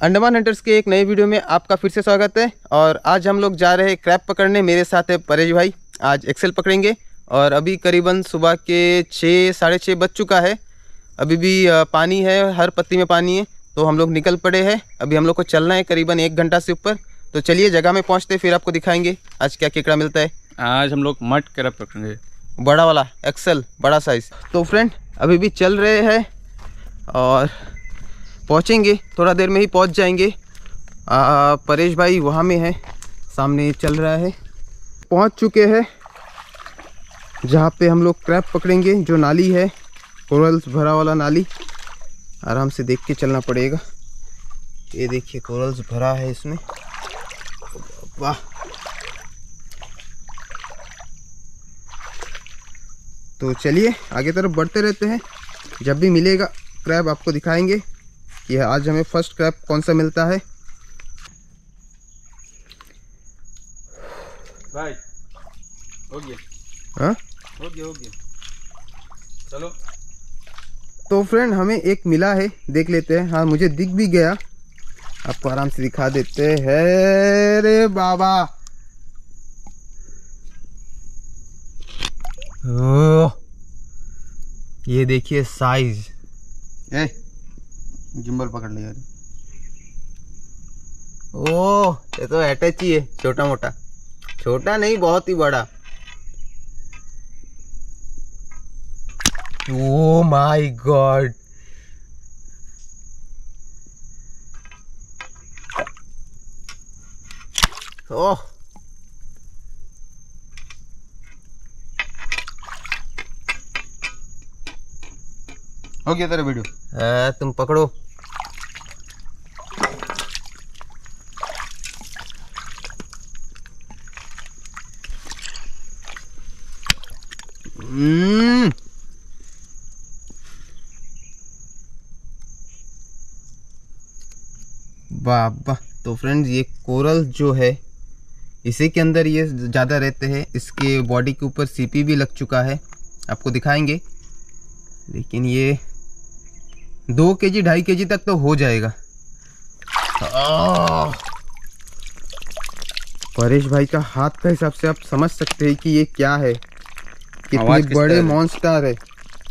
Andaman hunters के एक नए वीडियो में आपका फिर से स्वागत है। और आज हम लोग जा रहे हैं क्रैब पकड़ने। मेरे साथ है परेश भाई। आज एक्सेल पकड़ेंगे और अभी करीबन सुबह के 6 साढ़े 6 बज चुका है। अभी भी पानी है, हर पत्ती में पानी है। तो हम लोग निकल पड़े हैं। अभी हम लोग को चलना है करीबन 1 घंटा से ऊपर। तो चलिए जगह में पहुँचते फिर आपको दिखाएंगे आज क्या केकड़ा मिलता है। आज हम लोग मड क्रैब पकड़ेंगे, बड़ा वाला एक्सेल, बड़ा साइज। तो फ्रेंड अभी भी चल रहे हैं और पहुंचेंगे, थोड़ा देर में ही पहुंच जाएंगे। परेश भाई वहाँ में है, सामने चल रहा है। पहुंच चुके हैं जहाँ पे हम लोग क्रैब पकड़ेंगे, जो नाली है, कोरल्स भरा वाला नाली। आराम से देख के चलना पड़ेगा। ये देखिए कोरल्स भरा है इसमें, वाह। तो चलिए आगे तरफ बढ़ते रहते हैं। जब भी मिलेगा क्रैब आपको दिखाएंगे कि आज हमें फर्स्ट क्रैब कौन सा मिलता है। भाई हो गया, हाँ हो गया। चलो। तो फ्रेंड हमें एक मिला है, देख लेते हैं। हाँ मुझे दिख भी गया, आपको आराम से दिखा देते हैं। रे बाबा, ओह ये देखिए साइज। जिम्बल पकड़ लिया। ओह ये तो अटैच ही है, छोटा मोटा। छोटा नहीं, बहुत ही बड़ा। ओ माय गॉड, ओह हो गया तेरा वीडियो। तुम पकड़ो। वाह। तो फ्रेंड्स ये कोरल जो है, इसी के अंदर ये ज़्यादा रहते हैं। इसके बॉडी के ऊपर सीपी भी लग चुका है, आपको दिखाएंगे। लेकिन ये 2 केजी 2.5 केजी तक तो हो जाएगा। परेश भाई का हाथ का हिसाब से आप समझ सकते हैं कि ये क्या है, कितने बड़े मॉन्स्टर है।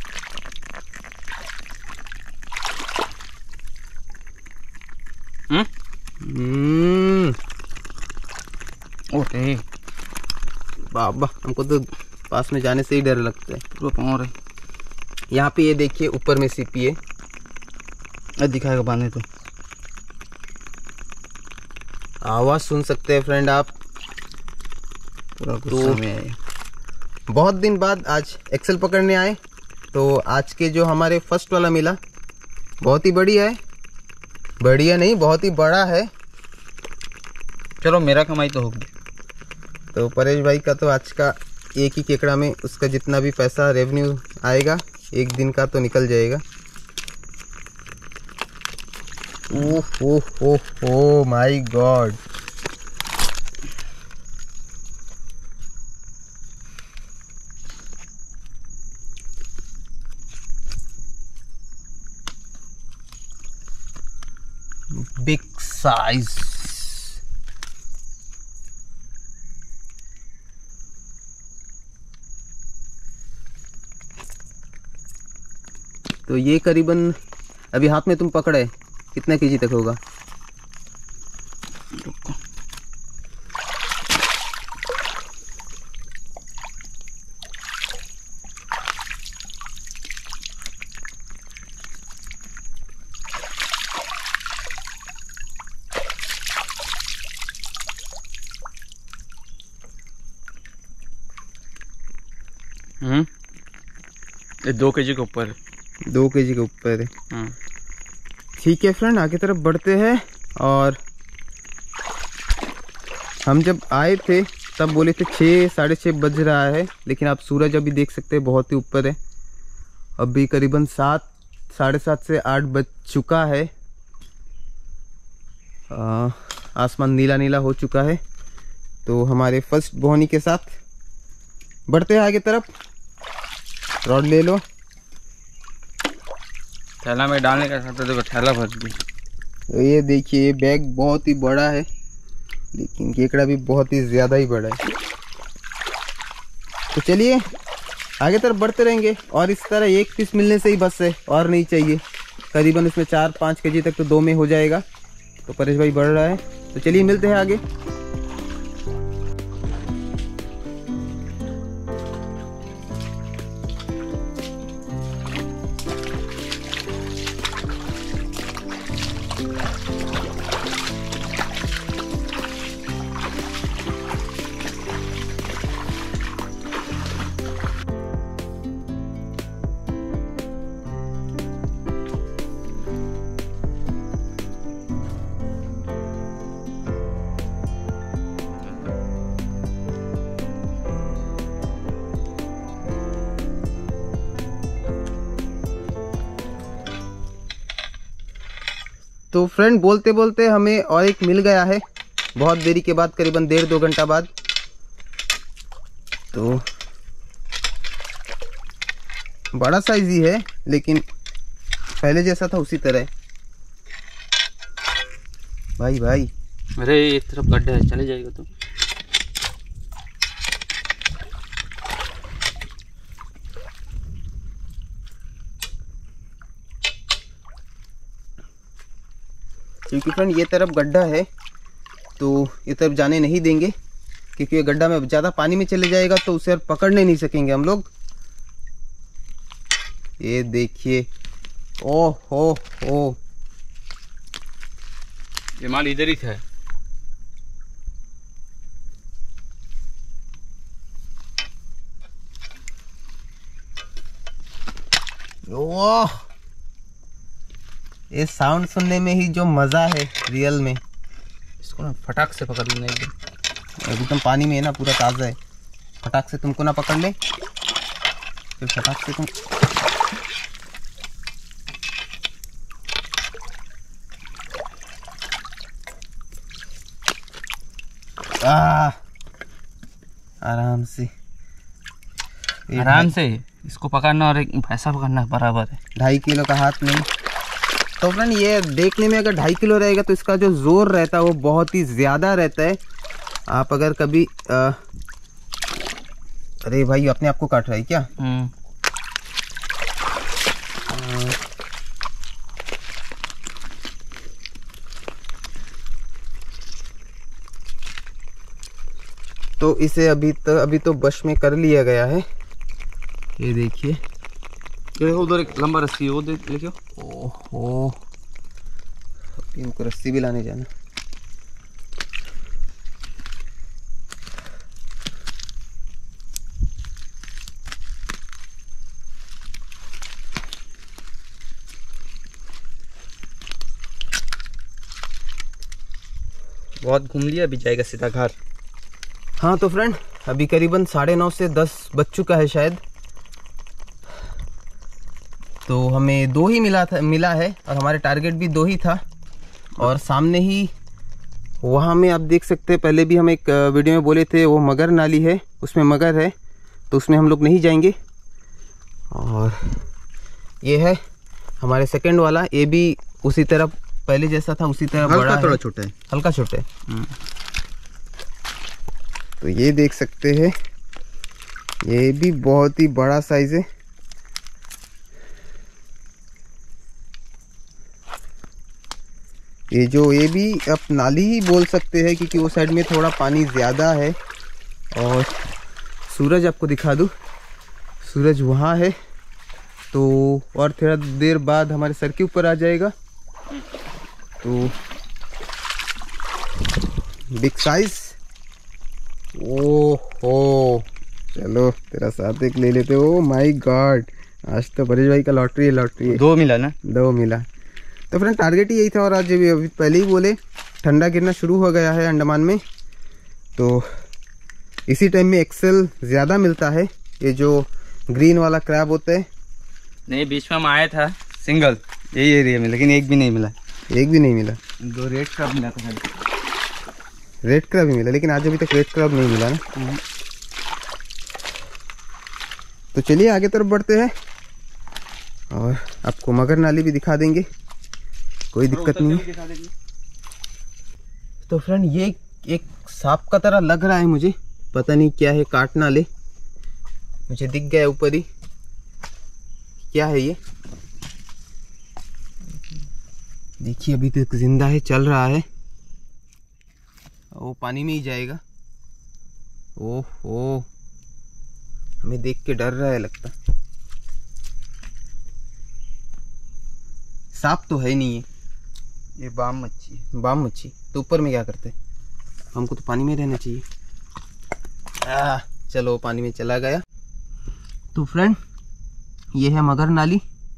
ओके बाबा, हमको तो पास में जाने से ही डर लगता है। पूरा पाँव रहे। यहाँ पे ये देखिए ऊपर में सीपी है, दिखाएगा बांधे तो आवाज सुन सकते हैं फ्रेंड आप। पूरा गुस्सा में है। बहुत दिन बाद आज एक्सेल पकड़ने आए। तो आज के जो हमारे फर्स्ट वाला मिला, बहुत ही बढ़िया है। बढ़िया नहीं, बहुत ही बड़ा है। चलो मेरा कमाई तो होगी। तो परेश भाई का तो आज का एक ही केकड़ा में उसका जितना भी पैसा रेवेन्यू आएगा, एक दिन का तो निकल जाएगा। Oh oh oh oh my God. Big size. तो ये करीबन अभी हाथ में तुम पकड़े, कितना केजी तक होगा? ये 2 केजी के ऊपर है। 2 केजी के ऊपर है। ठीक है फ्रेंड, आगे तरफ बढ़ते हैं। और हम जब आए थे तब बोले थे 6 साढ़े 6 बज रहा है, लेकिन आप सूरज अभी देख सकते हैं बहुत ही ऊपर है। अभी करीबन 7 साढ़े 7 से 8 बज चुका है। आसमान नीला नीला हो चुका है। तो हमारे फर्स्ट बोहनी के साथ बढ़ते हैं आगे तरफ। रॉड ले लो। थैला में डालने का था तो देखो थैला फंस गई। तो ये देखिए, ये बैग बहुत ही बड़ा है, लेकिन केकड़ा भी बहुत ही ज़्यादा ही बड़ा है। तो चलिए आगे तरफ बढ़ते रहेंगे, और इस तरह एक पीस मिलने से ही बस है, और नहीं चाहिए। करीबन इसमें 4-5 केजी तक तो 2 में हो जाएगा। तो परेश भाई बढ़ रहा है, तो चलिए मिलते हैं आगे। तो फ्रेंड बोलते बोलते हमें और एक मिल गया है, बहुत देरी के बाद, करीबन 1.5-2 घंटा बाद। तो बड़ा साइज ही है, लेकिन पहले जैसा था उसी तरह। भाई भाई, अरे एक तरफ गड्ढा है, चले जाएगा तो। क्योंकि फ्रेंड ये तरफ गड्ढा है, तो ये तरफ जाने नहीं देंगे, क्योंकि ये गड्ढा में ज़्यादा पानी में चले जाएगा तो उसे पकड़ने नहीं सकेंगे हम लोग। ये देखिए, ओह हो, ये माल इधर ही था। ओह, ये साउंड सुनने में ही जो मज़ा है रियल में। इसको ना फटाक से पकड़ लेना एकदम पानी में है ना, पूरा ताज़ा है। फटाक से तुमको ना पकड़ ले, फिर फटाक से तुम आराम से इसको पकड़ना और एक पैसा पकड़ना बराबर है। 2.5 किलो का हाथ नहीं। तो फ्रेंड ये देखने में अगर 2.5 किलो रहेगा तो इसका जो जोर रहता है वो बहुत ही ज़्यादा रहता है। आप अगर कभी अरे भाई, अपने आप को काट रहा है क्या? तो इसे अभी तो बश में कर लिया गया है। ये देखिए, उधर एक लंबा रस्सी है, वो देख लिखो। ओहो, इनको रस्सी भी लाने जाना। बहुत घूम लिया, अभी जाएगा सीधा घर। हाँ तो फ्रेंड, अभी करीबन 9:30 से 10 बज चुका है शायद। तो हमें 2 ही मिला है, और हमारे टारगेट भी 2 ही था। और सामने ही वहाँ में आप देख सकते हैं, पहले भी हम एक वीडियो में बोले थे वो मगर नाली है, उसमें मगर है, तो उसमें हम लोग नहीं जाएंगे। और ये है हमारे सेकंड वाला, ये भी उसी तरह पहले जैसा था, उसी तरह बड़ा, थोड़ा छोटा है, हल्का छोटा है। तो ये देख सकते हैं, ये भी बहुत ही बड़ा साइज है। ये भी आप नाली ही बोल सकते हैं, क्योंकि वो साइड में थोड़ा पानी ज़्यादा है। और सूरज आपको दिखा दूँ, सूरज वहाँ है, तो और थोड़ा देर बाद हमारे सर के ऊपर आ जाएगा। तो बिग साइज। ओहो, चलो तेरा साथ एक ले लेते हो। माय गॉड, आज तो परेश भाई का लॉटरी है। 2 मिला ना? 2 मिला। तो फ्रेंड टारगेट ही यही था, और आज अभी पहले ही बोले ठंडा गिरना शुरू हो गया है अंडमान में, तो इसी टाइम में एक्सेल ज़्यादा मिलता है। ये जो ग्रीन वाला क्रैब होता है, नहीं बीच में हम आया था सिंगल यही एरिया में, लेकिन एक भी नहीं मिला। 2 रेड क्रैब मिला था। रेड क्रैब ही मिला, लेकिन आज अभी तक रेड क्रैब नहीं मिला ना। तो चलिए आगे तरफ बढ़ते हैं, और आपको मगर नाली भी दिखा देंगे। कोई दिक्कत नहीं है। तो फ्रेंड ये एक सांप का तरह लग रहा है मुझे, पता नहीं क्या है, काट ना ले। मुझे दिख गया ऊपर ही, क्या है ये, देखिए अभी तक जिंदा है, चल रहा है। वो पानी में ही जाएगा। ओहो, हमें देख के डर रहा है लगता। सांप तो है नहीं, ये बाम मच्छी है। बाम मच्छी तो ऊपर में क्या करते हैं? हमको तो पानी में रहना चाहिए। चलो पानी में चला गया। तो फ्रेंड ये है मगर नाली।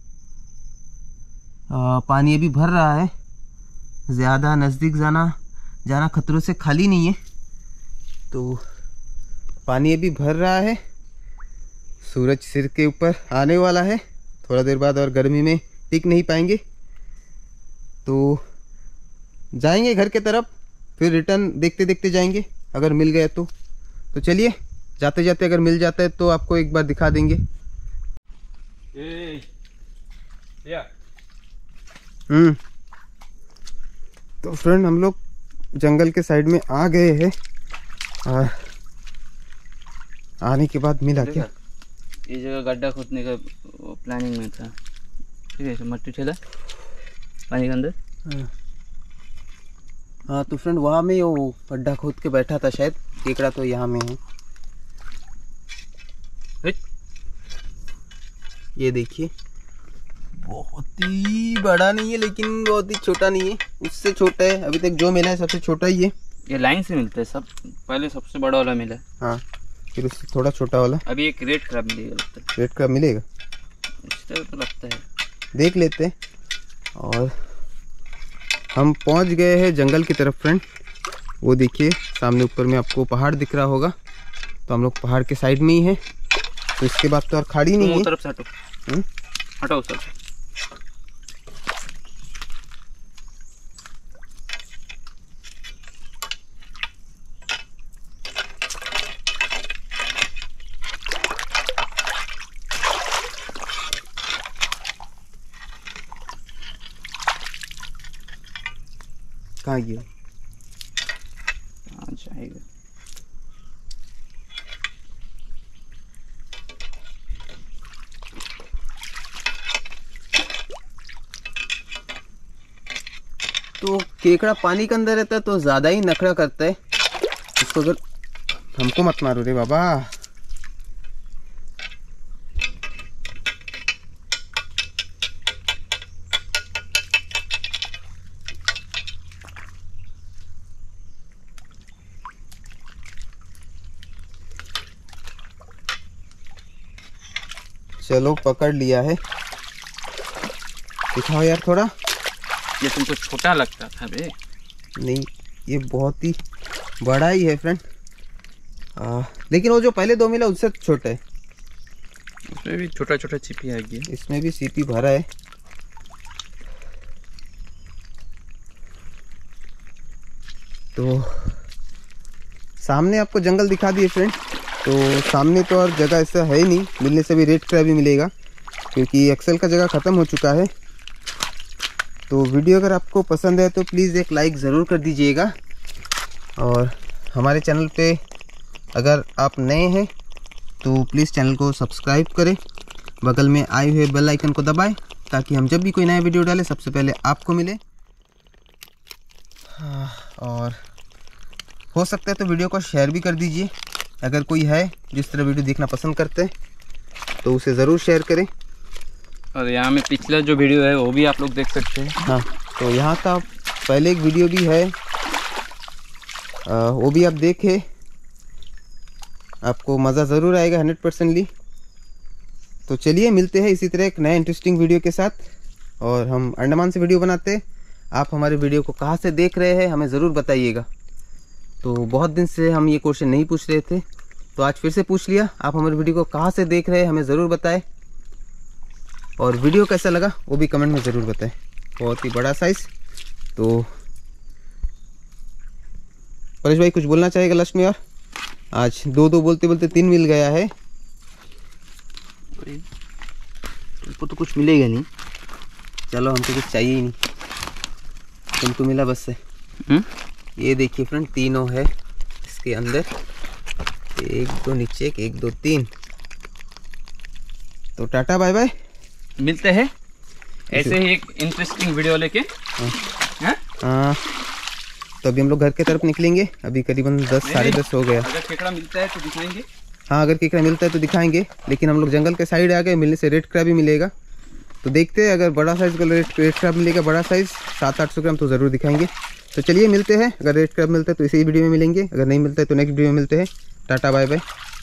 पानी अभी भर रहा है, ज़्यादा नज़दीक जाना खतरों से खाली नहीं है। तो पानी अभी भर रहा है, सूरज सिर के ऊपर आने वाला है थोड़ा देर बाद, और गर्मी में टिक नहीं पाएंगे तो जाएंगे घर के तरफ, फिर रिटर्न देखते देखते जाएंगे अगर मिल गया तो। चलिए जाते जाते अगर मिल जाता है तो आपको एक बार दिखा देंगे। तो फ्रेंड हम लोग जंगल के साइड में आ गए हैं। आने के बाद मिला क्या? ये जगह गड्ढा खोदने का प्लानिंग में था। ठीक है, मट्टी ठेला पानी के अंदर। हाँ तो फ्रेंड वहाँ में वो गड्ढा खोद के बैठा था शायद, केकड़ा तो यहाँ में है। ये देखिए, बहुत ही बड़ा नहीं है लेकिन बहुत ही छोटा नहीं है, उससे छोटा है। अभी तक जो मिला है सबसे छोटा ही है। ये लाइन से मिलता है सब, पहले सबसे बड़ा वाला मिला। हाँ, फिर उससे थोड़ा छोटा वाला। अभी एक रेड क्रैब मिलेगा लगता है। रेड क्रैब मिलेगा इस तरह तो लगता है, देख लेते हैं। और हम पहुंच गए हैं जंगल की तरफ फ्रेंड। वो देखिए सामने ऊपर में आपको पहाड़ दिख रहा होगा, तो हम लोग पहाड़ के साइड में ही हैं। तो इसके बाद तो और खाड़ी नहीं है। तरफ से हटो, हटो उस तरफ। कहाँ गया? जाएगा। तो केकड़ा पानी के अंदर रहता है तो ज़्यादा ही नखरा करता है। इसको अगर हमको मत मारो रे बाबा। चलो पकड़ लिया है, दिखाओ यार थोड़ा। ये तुमको छोटा लगता था बे? नहीं, ये बहुत ही बड़ा ही है फ्रेंड। लेकिन वो जो पहले दो मिला उससे छोटा है। उसमें भी छोटा छोटा छिपी आ गया। इसमें भी सीपी भरा है। तो सामने आपको जंगल दिखा दिए फ्रेंड। तो सामने तो और जगह ऐसा है ही नहीं, मिलने से भी रेड क्रैब ही मिलेगा क्योंकि एक्सेल का जगह ख़त्म हो चुका है। तो वीडियो अगर आपको पसंद है तो प्लीज़ एक लाइक ज़रूर कर दीजिएगा, और हमारे चैनल पे अगर आप नए हैं तो प्लीज़ चैनल को सब्सक्राइब करें, बगल में आए हुए बेल आइकन को दबाएं ताकि हम जब भी कोई नया वीडियो डालें सबसे पहले आपको मिले। और हो सकता है तो वीडियो को शेयर भी कर दीजिए, अगर कोई है जिस तरह वीडियो देखना पसंद करते हैं तो उसे ज़रूर शेयर करें। और यहाँ में पिछला जो वीडियो है वो भी आप लोग देख सकते हैं। हाँ, तो यहाँ का पहले एक वीडियो भी है, वो भी आप देखें, आपको मज़ा ज़रूर आएगा 100%। तो चलिए मिलते हैं इसी तरह एक नए इंटरेस्टिंग वीडियो के साथ। और हम अंडमान से वीडियो बनाते हैं। आप हमारे वीडियो को कहाँ से देख रहे हैं हमें ज़रूर बताइएगा। तो बहुत दिन से हम ये क्वेश्चन नहीं पूछ रहे थे, तो आज फिर से पूछ लिया। आप हमारे वीडियो को कहाँ से देख रहे हैं हमें ज़रूर बताएं, और वीडियो कैसा लगा वो भी कमेंट में ज़रूर बताएं। बहुत ही बड़ा साइज़। तो परेश भाई कुछ बोलना चाहेगा लास्ट में? यार आज दो बोलते बोलते 3 मिल गया है। तुमको तो कुछ मिलेगा नहीं। चलो, हमको कुछ चाहिए ही नहीं। तुमको मिला बस से। ये देखिए फ्रेंड, तीनों है इसके अंदर, 1 2 नीचे, 1 2 3। तो टाटा बाय बाय, मिलते हैं ऐसे ही एक इंटरेस्टिंग वीडियो लेके। हाँ, तो अभी हम लोग घर की तरफ निकलेंगे। अभी करीबन 10 साढ़े 10 हो गया। अगर केकड़ा मिलता है तो दिखाएंगे। हाँ, अगर केकड़ा मिलता है तो दिखाएंगे, लेकिन हम लोग जंगल के साइड आ गए, मिलने से रेड क्रैब भी मिलेगा। तो देखते हैं, अगर बड़ा साइज़ का रेड क्रैब मिलेगा, बड़ा साइज़ 700-800 ग्राम, तो ज़रूर दिखाएंगे। तो चलिए मिलते हैं, अगर रेड क्रैब मिलता है तो इसी वीडियो में मिलेंगे, अगर नहीं मिलता है तो नेक्स्ट वीडियो में मिलते हैं। Tata bye bye.